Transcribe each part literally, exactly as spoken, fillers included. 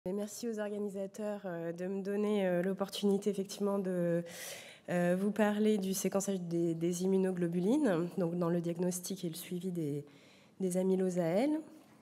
Et merci aux organisateurs de me donner l'opportunité effectivement de vous parler du séquençage des, des immunoglobulines, donc dans le diagnostic et le suivi des, des amyloses A L.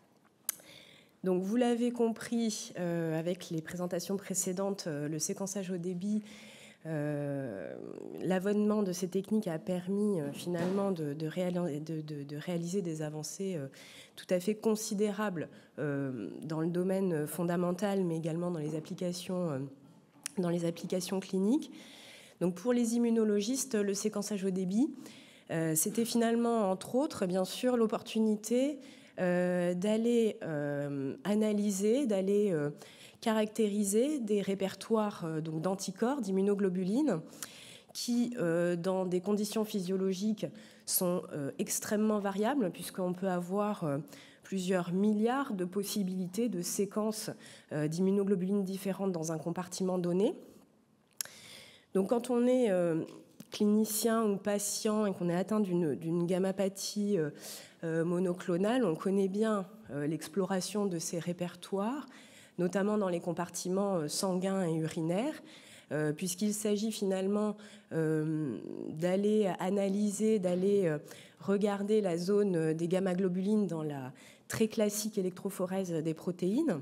Donc vous l'avez compris euh, avec les présentations précédentes, euh, le séquençage au débit, euh, l'avènement de ces techniques a permis euh, finalement de, de, réal de, de, de réaliser des avancées euh, tout à fait considérables euh, dans le domaine fondamental, mais également dans les applications, euh, dans les applications cliniques. Donc pour les immunologistes, le séquençage au débit, euh, c'était finalement, entre autres, bien sûr, l'opportunité euh, d'aller euh, analyser, d'aller euh, caractériser des répertoires euh, donc d'anticorps, d'immunoglobulines, qui, euh, dans des conditions physiologiques, sont euh, extrêmement variables, puisqu'on peut avoir euh, plusieurs milliards de possibilités de séquences euh, d'immunoglobulines différentes dans un compartiment donné. Donc quand on est euh, clinicien ou patient et qu'on est atteint d'une gammapathie euh, euh, monoclonale, on connaît bien euh, l'exploration de ces répertoires, notamment dans les compartiments euh, sanguins et urinaires, euh, puisqu'il s'agit finalement euh, d'aller analyser, d'aller euh, regarder la zone des gamma-globulines dans la très classique électrophorèse des protéines,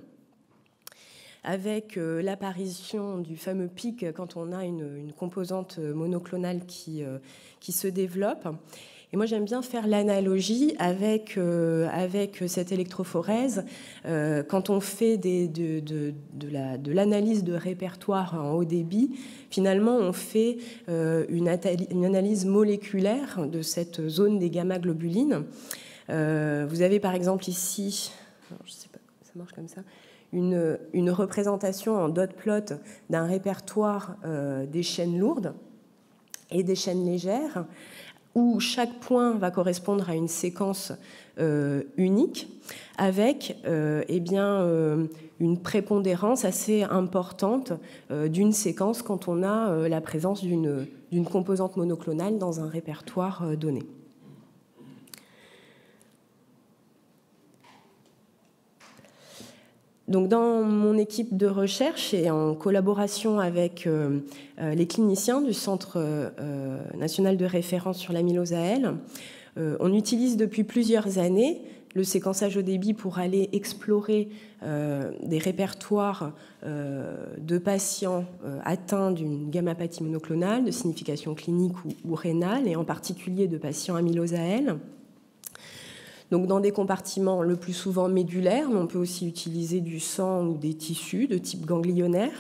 avec euh, l'apparition du fameux pic quand on a une, une composante monoclonale qui, euh, qui se développe. Et moi, j'aime bien faire l'analogie avec, euh, avec cette électrophorèse. Euh, quand on fait des, de, de, de, la, de l'analyse de répertoire en haut débit, finalement, on fait euh, une, une analyse moléculaire de cette zone des gamma-globulines. Euh, vous avez par exemple ici, alors, je ne sais pas, ça marche comme ça, Une, une représentation en dot plot d'un répertoire euh, des chaînes lourdes et des chaînes légères, où chaque point va correspondre à une séquence euh, unique, avec euh, eh bien, euh, une prépondérance assez importante euh, d'une séquence quand on a euh, la présence d'une d'une composante monoclonale dans un répertoire euh, donné. Donc, dans mon équipe de recherche et en collaboration avec euh, les cliniciens du Centre euh, national de référence sur l'amylose A L, euh, on utilise depuis plusieurs années le séquençage au débit pour aller explorer euh, des répertoires euh, de patients euh, atteints d'une gammapathie monoclonale de signification clinique ou, ou rénale, et en particulier de patients amylose A L. Donc dans des compartiments le plus souvent médulaires, mais on peut aussi utiliser du sang ou des tissus de type ganglionnaire.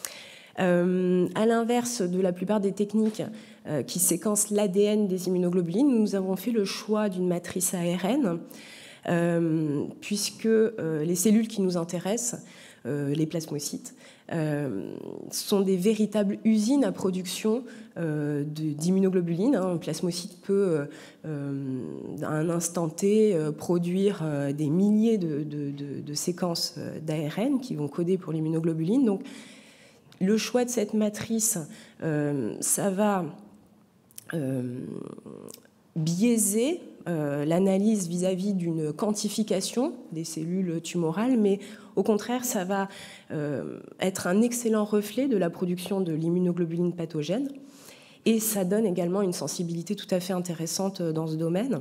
Euh, à l'inverse de la plupart des techniques euh, qui séquencent l'A D N des immunoglobulines, nous avons fait le choix d'une matrice A R N, euh, puisque euh, les cellules qui nous intéressent, euh, les plasmocytes, Euh, sont des véritables usines à production euh, d'immunoglobulines. Hein. Un plasmocyte peut, euh, à un instant T, euh, produire euh, des milliers de, de, de, de séquences d'A R N qui vont coder pour l'immunoglobuline. Donc, le choix de cette matrice, euh, ça va euh, biaiser euh, l'analyse vis-à-vis d'une quantification des cellules tumorales, mais au contraire, ça va euh, être un excellent reflet de la production de l'immunoglobuline pathogène, et ça donne également une sensibilité tout à fait intéressante dans ce domaine.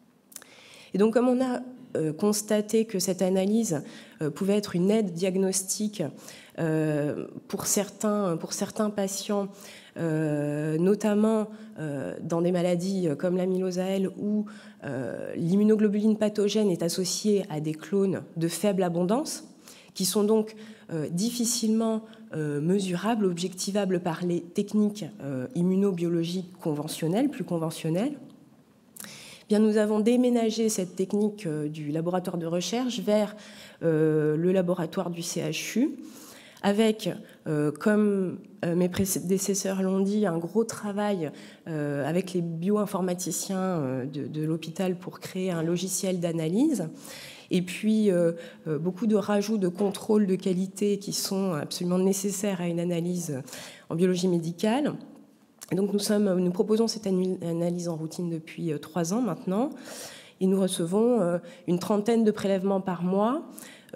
Et donc, comme on a euh, constaté que cette analyse euh, pouvait être une aide diagnostique euh, pour certains, pour certains patients, Euh, notamment euh, dans des maladies comme l'amylose A L où euh, l'immunoglobuline pathogène est associée à des clones de faible abondance, qui sont donc euh, difficilement euh, mesurables, objectivables par les techniques euh, immunobiologiques conventionnelles, plus conventionnelles. Eh bien, nous avons déménagé cette technique euh, du laboratoire de recherche vers euh, le laboratoire du C H U, avec, euh, comme euh, mes prédécesseurs l'ont dit, un gros travail euh, avec les bioinformaticiens euh, de, de l'hôpital pour créer un logiciel d'analyse, et puis euh, euh, beaucoup de rajouts de contrôle de qualité qui sont absolument nécessaires à une analyse en biologie médicale. Et donc nous, sommes, nous proposons cette analyse en routine depuis euh, trois ans maintenant, et nous recevons euh, une trentaine de prélèvements par mois,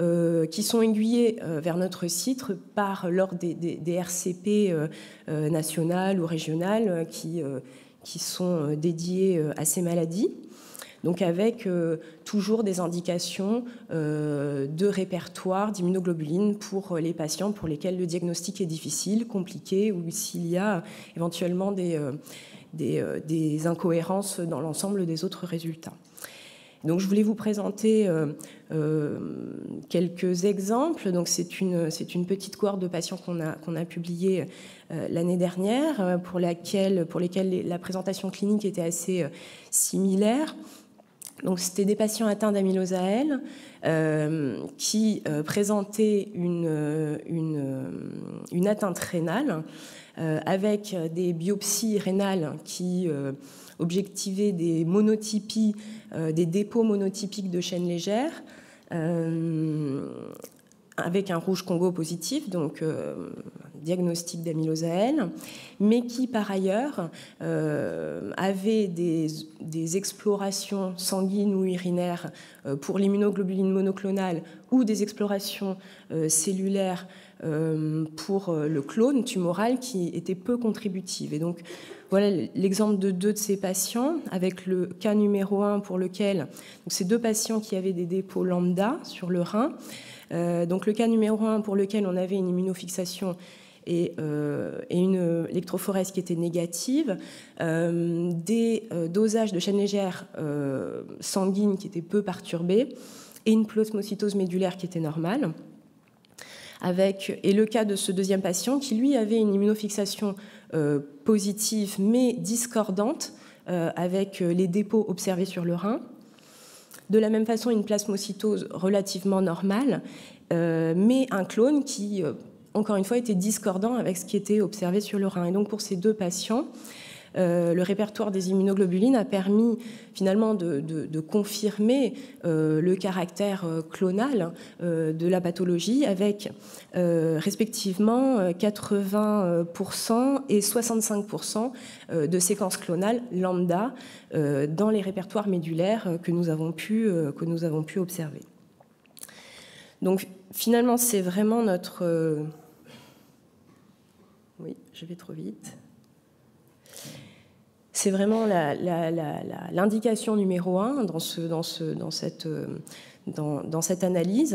euh, qui sont aiguillés euh, vers notre site par l'ordre des, des, des R C P euh, euh, nationales ou régionales euh, qui, euh, qui sont dédiées euh, à ces maladies. Donc avec euh, toujours des indications euh, de répertoire d'immunoglobulines pour les patients pour lesquels le diagnostic est difficile, compliqué, ou s'il y a éventuellement des, euh, des, euh, des incohérences dans l'ensemble des autres résultats. Donc je voulais vous présenter euh, euh, quelques exemples. Donc c'est une, c'est une petite cohorte de patients qu'on a, qu'on a publiée euh, l'année dernière, pour, laquelle, pour lesquels la présentation clinique était assez euh, similaire. Donc, c'était des patients atteints d'amylose A L euh, qui euh, présentaient une, une, une atteinte rénale euh, avec des biopsies rénales qui euh, objectivaient des monotypies, euh, des dépôts monotypiques de chaîne légère euh, avec un rouge Congo positif, donc euh, diagnostic d'amylose A L, mais qui par ailleurs euh, avait des, des explorations sanguines ou urinaires euh, pour l'immunoglobuline monoclonale ou des explorations euh, cellulaires euh, pour euh, le clone tumoral qui étaient peu contributives. Et donc voilà l'exemple de deux de ces patients, avec le cas numéro un pour lequel, donc ces deux patients qui avaient des dépôts lambda sur le rein. Euh, donc le cas numéro un pour lequel on avait une immunofixation et, euh, et une électrophorèse qui était négative, euh, des euh, dosages de chaîne légère euh, sanguine qui étaient peu perturbés et une plasmocytose médulaire qui était normale. Avec, et le cas de ce deuxième patient qui, lui, avait une immunofixation euh, positive mais discordante euh, avec les dépôts observés sur le rein. De la même façon, une plasmocytose relativement normale, euh, mais un clone qui, euh, encore une fois, était discordant avec ce qui était observé sur le rein. Et donc, pour ces deux patients, euh, le répertoire des immunoglobulines a permis finalement de, de, de confirmer euh, le caractère euh, clonal euh, de la pathologie avec euh, respectivement quatre-vingts pour cent et soixante-cinq pour cent de séquences clonales lambda euh, dans les répertoires médulaires que nous avons pu, euh, que nous avons pu observer. Donc finalement, c'est vraiment notre... Euh... Oui, je vais trop vite. C'est vraiment l'indication numéro un dans, ce, dans, ce, dans, cette, dans, dans cette analyse.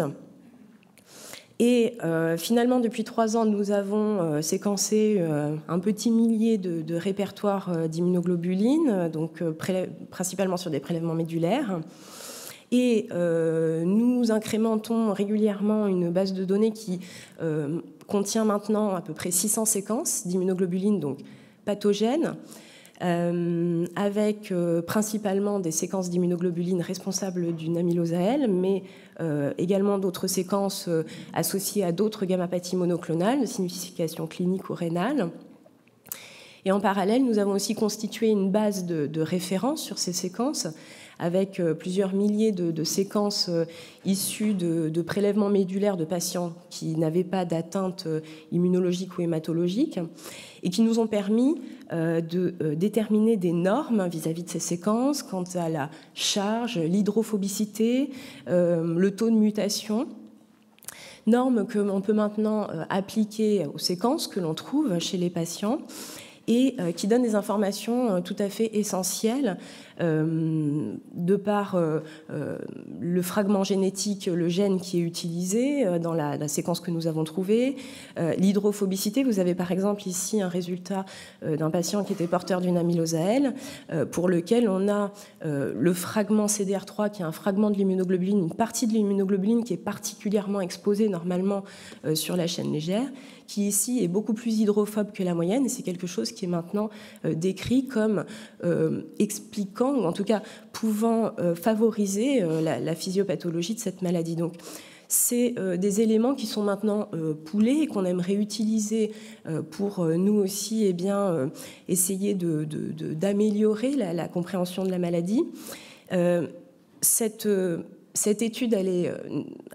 Et euh, finalement, depuis trois ans, nous avons euh, séquencé euh, un petit millier de, de répertoires euh, d'immunoglobulines, donc euh, principalement sur des prélèvements médulaires. Et euh, nous incrémentons régulièrement une base de données qui euh, contient maintenant à peu près six cents séquences d'immunoglobulines, donc pathogènes, Euh, avec euh, principalement des séquences d'immunoglobulines responsables d'une amylose A L, mais euh, également d'autres séquences euh, associées à d'autres gammapathies monoclonales de signification clinique ou rénale. Et en parallèle, nous avons aussi constitué une base de, de référence sur ces séquences avec euh, plusieurs milliers de, de séquences euh, issues de, de prélèvements médulaires de patients qui n'avaient pas d'atteinte euh, immunologique ou hématologique et qui nous ont permis euh, de euh, déterminer des normes vis-à-vis de ces séquences quant à la charge, l'hydrophobicité, euh, le taux de mutation. Normes que l'on peut maintenant euh, appliquer aux séquences que l'on trouve chez les patients et euh, qui donnent des informations euh, tout à fait essentielles euh, de par euh, euh, le fragment génétique, le gène qui est utilisé euh, dans la, la séquence que nous avons trouvée, euh, l'hydrophobicité. Vous avez par exemple ici un résultat euh, d'un patient qui était porteur d'une amylose A L euh, pour lequel on a euh, le fragment C D R trois qui est un fragment de l'immunoglobuline, une partie de l'immunoglobuline qui est particulièrement exposée normalement euh, sur la chaîne légère, qui ici est beaucoup plus hydrophobe que la moyenne, et c'est quelque chose qui est maintenant euh, décrit comme euh, expliquant, ou en tout cas pouvant euh, favoriser euh, la, la physiopathologie de cette maladie. Donc, c'est euh, des éléments qui sont maintenant euh, poolés et qu'on aimerait utiliser euh, pour euh, nous aussi eh bien, euh, essayer de, de, de, d'améliorer la, la compréhension de la maladie. Euh, cette... Euh, Cette étude, elle est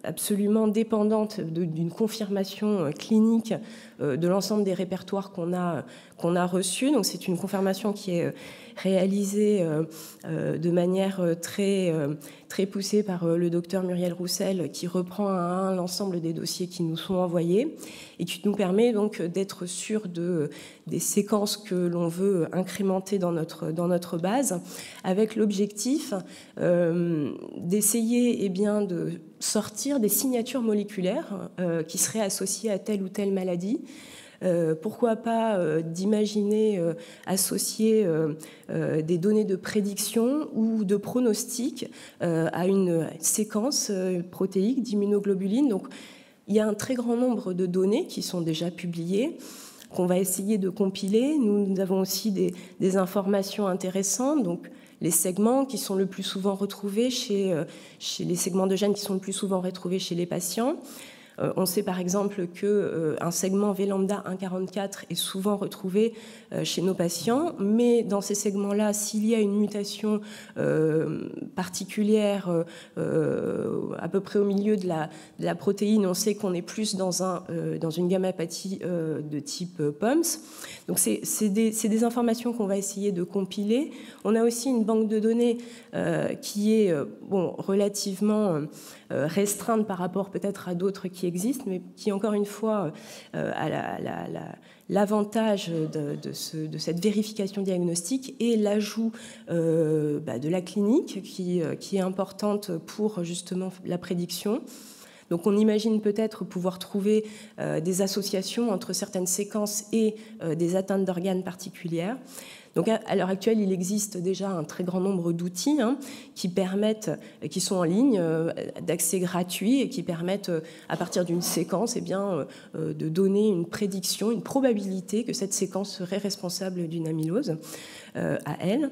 absolument dépendante d'une confirmation clinique de l'ensemble des répertoires qu'on a, qu'on a reçus. Donc c'est une confirmation qui est réalisée de manière très, très poussée par le docteur Muriel Roussel, qui reprend à un l'ensemble des dossiers qui nous sont envoyés et qui nous permet donc d'être sûr de, des séquences que l'on veut incrémenter dans notre, dans notre base, avec l'objectif euh, d'essayer eh bien, de sortir des signatures moléculaires euh, qui seraient associées à telle ou telle maladie. Euh, pourquoi pas euh, d'imaginer euh, associer euh, euh, des données de prédiction ou de pronostic euh, à une séquence euh, protéique d'immunoglobuline. Donc, il y a un très grand nombre de données qui sont déjà publiées, qu'on va essayer de compiler. Nous, nous avons aussi des, des informations intéressantes, donc les segments qui sont le plus souvent retrouvés chez, euh, chez les segments de gènes qui sont le plus souvent retrouvés chez les patients. Euh, on sait par exemple qu'un euh, segment V lambda un quarante-quatre est souvent retrouvé euh, chez nos patients, mais dans ces segments-là, s'il y a une mutation euh, particulière euh, à peu près au milieu de la, de la protéine, on sait qu'on est plus dans, un, euh, dans une gammapathie euh, de type P O M S. Donc c'est des, des informations qu'on va essayer de compiler. On a aussi une banque de données euh, qui est euh, bon, relativement euh, restreinte par rapport peut-être à d'autres qui existent, mais qui, encore une fois, euh, a l'avantage de, de, ce, de cette vérification diagnostique et l'ajout euh, bah, de la clinique qui, qui est importante pour justement la prédiction. Donc on imagine peut-être pouvoir trouver euh, des associations entre certaines séquences et euh, des atteintes d'organes particulières. Donc à, à l'heure actuelle, il existe déjà un très grand nombre d'outils hein, qui permettent, qui sont en ligne, euh, d'accès gratuit et qui permettent, euh, à partir d'une séquence, eh bien, euh, de donner une prédiction, une probabilité que cette séquence serait responsable d'une amylose euh, à elle.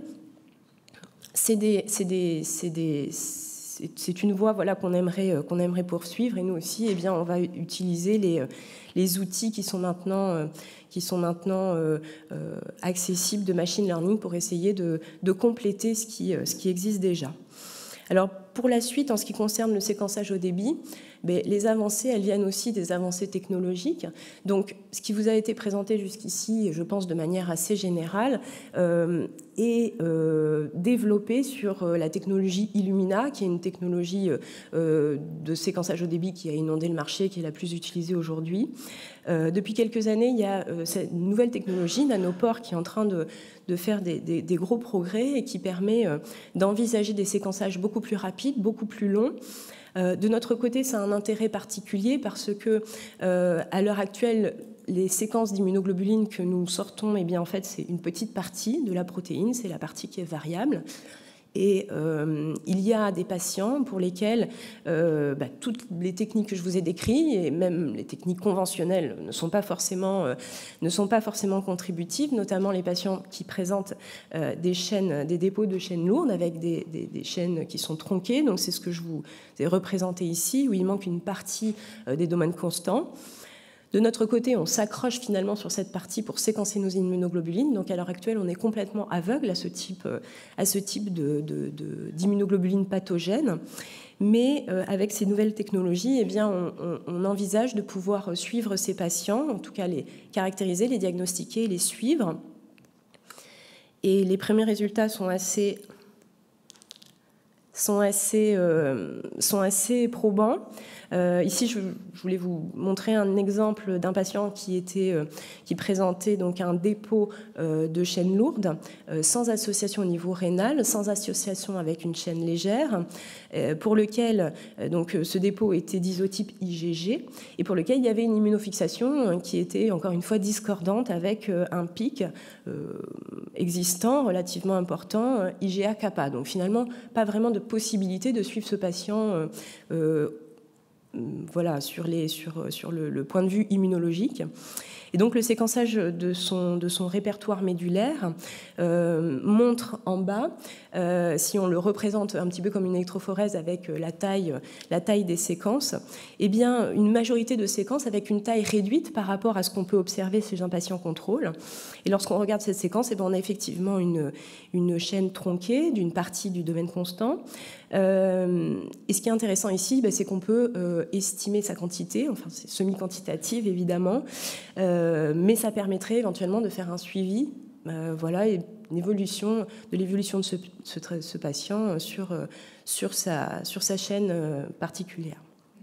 C'est des, c'est des, c'est des c'est une voie voilà, qu'on aimerait, qu'on aimerait poursuivre et nous aussi, eh bien, on va utiliser les, les outils qui sont maintenant, qui sont maintenant euh, accessibles de machine learning pour essayer de, de compléter ce qui, ce qui existe déjà. Alors, pour la suite, en ce qui concerne le séquençage au débit, mais les avancées, elles viennent aussi des avancées technologiques. Donc, ce qui vous a été présenté jusqu'ici, je pense de manière assez générale, euh, est euh, développé sur la technologie Illumina, qui est une technologie euh, de séquençage au débit qui a inondé le marché, qui est la plus utilisée aujourd'hui. Euh, depuis quelques années, il y a euh, cette nouvelle technologie, Nanopore, qui est en train de, de faire des, des, des gros progrès et qui permet euh, d'envisager des séquençages beaucoup plus rapides, beaucoup plus longs. Euh, de notre côté, ça a un intérêt particulier parce que, euh, à l'heure actuelle, les séquences d'immunoglobuline que nous sortons, eh bien, en fait, c'est une petite partie de la protéine, c'est la partie qui est variable. Et euh, il y a des patients pour lesquels euh, bah, toutes les techniques que je vous ai décrites, et même les techniques conventionnelles, ne sont pas forcément, euh, ne sont pas forcément contributives, notamment les patients qui présentent euh, des chaînes, des dépôts de chaînes lourdes avec des, des, des chaînes qui sont tronquées. Donc c'est ce que je vous ai représenté ici, où il manque une partie euh, des domaines constants. De notre côté, on s'accroche finalement sur cette partie pour séquencer nos immunoglobulines. Donc à l'heure actuelle, on est complètement aveugle à ce type, à ce type de, de, de, d'immunoglobulines pathogènes. Mais euh, avec ces nouvelles technologies, eh bien, on, on, on envisage de pouvoir suivre ces patients, en tout cas les caractériser, les diagnostiquer, les suivre. Et les premiers résultats sont assez, sont assez, euh, sont assez probants. Euh, ici, je, je voulais vous montrer un exemple d'un patient qui, était, euh, qui présentait donc un dépôt euh, de chaîne lourde, euh, sans association au niveau rénal, sans association avec une chaîne légère, euh, pour lequel euh, donc, ce dépôt était d'isotype I G G et pour lequel il y avait une immunofixation euh, qui était encore une fois discordante avec euh, un pic euh, existant relativement important, euh, I G A kappa. Donc finalement, pas vraiment de possibilité de suivre ce patient euh, euh, voilà, sur, les, sur, sur le, le point de vue immunologique. Et donc le séquençage de son, de son répertoire médulaire euh, montre en bas, euh, si on le représente un petit peu comme une électrophorèse avec la taille, la taille des séquences, eh bien une majorité de séquences avec une taille réduite par rapport à ce qu'on peut observer chez un patient contrôle. Et lorsqu'on regarde cette séquence, eh bien, on a effectivement une, une chaîne tronquée d'une partie du domaine constant. Euh, et ce qui est intéressant ici, ben, c'est qu'on peut euh, estimer sa quantité, enfin c'est semi-quantitative évidemment, euh, mais ça permettrait éventuellement de faire un suivi, euh, voilà, et une évolution, de l'évolution de ce, ce, ce patient sur, sur, sa, sur sa chaîne particulière.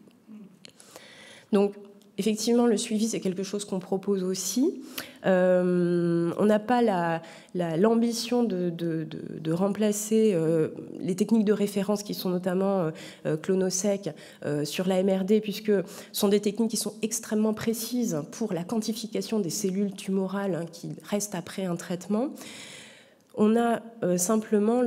Donc, effectivement, le suivi, c'est quelque chose qu'on propose aussi. Euh, on n'a pas l'ambition de, de, de, de remplacer euh, les techniques de référence qui sont notamment euh, Clonosec euh, sur l'A M R D, puisque ce sont des techniques qui sont extrêmement précises pour la quantification des cellules tumorales hein, qui restent après un traitement. On a euh, simplement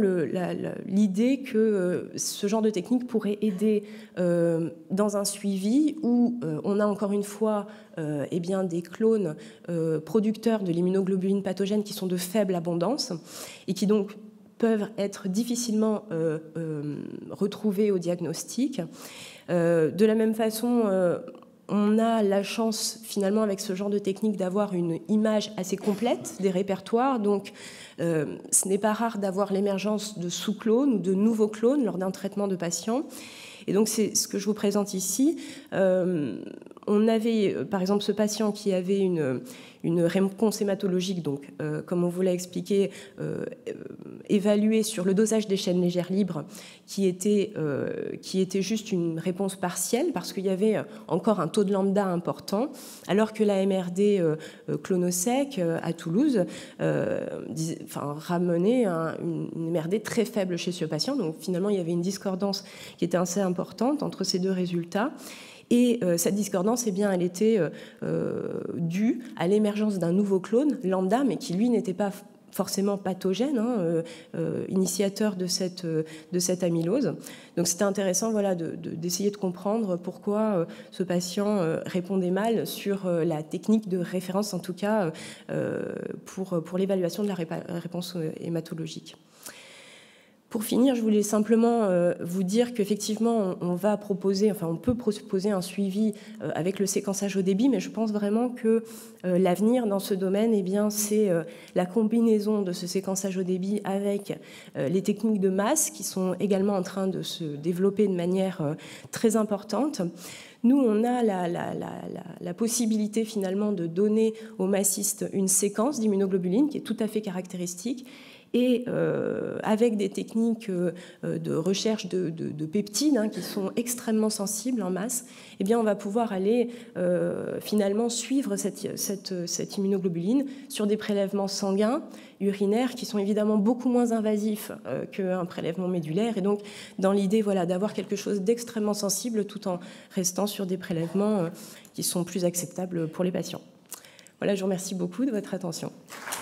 l'idée que euh, ce genre de technique pourrait aider euh, dans un suivi où euh, on a encore une fois euh, eh bien, des clones euh, producteurs de l'immunoglobuline pathogène qui sont de faible abondance et qui donc peuvent être difficilement euh, euh, retrouvés au diagnostic. Euh, de la même façon, euh, on a la chance finalement avec ce genre de technique d'avoir une image assez complète des répertoires. Donc euh, ce n'est pas rare d'avoir l'émergence de sous-clones ou de nouveaux clones lors d'un traitement de patient. Et donc c'est ce que je vous présente ici. Euh, on avait par exemple ce patient qui avait une, une réponse hématologique, donc euh, comme on vous l'a expliqué, euh, évaluée sur le dosage des chaînes légères libres, qui était, euh, qui était juste une réponse partielle parce qu'il y avait encore un taux de lambda important, alors que l'A M R D euh, Clonosec euh, à Toulouse euh, dis, enfin, ramenait un, une, une M R D très faible chez ce patient. Donc finalement, il y avait une discordance qui était assez importante entre ces deux résultats. Et euh, cette discordance, eh bien, elle était euh, due à l'émergence d'un nouveau clone, lambda, mais qui, lui, n'était pas forcément pathogène, hein, euh, euh, initiateur de cette, euh, de cette amylose. Donc c'était intéressant voilà, d'essayer de, de, de comprendre pourquoi euh, ce patient euh, répondait mal sur euh, la technique de référence, en tout cas euh, pour, pour l'évaluation de la réponse hématologique. Pour finir, je voulais simplement euh, vous dire qu'effectivement, on, on va proposer, enfin, on peut proposer un suivi euh, avec le séquençage au débit, mais je pense vraiment que euh, l'avenir dans ce domaine, eh bien, c'est euh, la combinaison de ce séquençage au débit avec euh, les techniques de masse qui sont également en train de se développer de manière euh, très importante. Nous, on a la, la, la, la possibilité finalement de donner aux massistes une séquence d'immunoglobulines qui est tout à fait caractéristique. Et euh, avec des techniques euh, de recherche de, de, de peptides hein, qui sont extrêmement sensibles en masse, eh bien, on va pouvoir aller euh, finalement suivre cette, cette, cette immunoglobuline sur des prélèvements sanguins, urinaires, qui sont évidemment beaucoup moins invasifs euh, qu'un prélèvement médulaire. Et donc, dans l'idée voilà, d'avoir quelque chose d'extrêmement sensible tout en restant sur des prélèvements euh, qui sont plus acceptables pour les patients. Voilà, je vous remercie beaucoup de votre attention.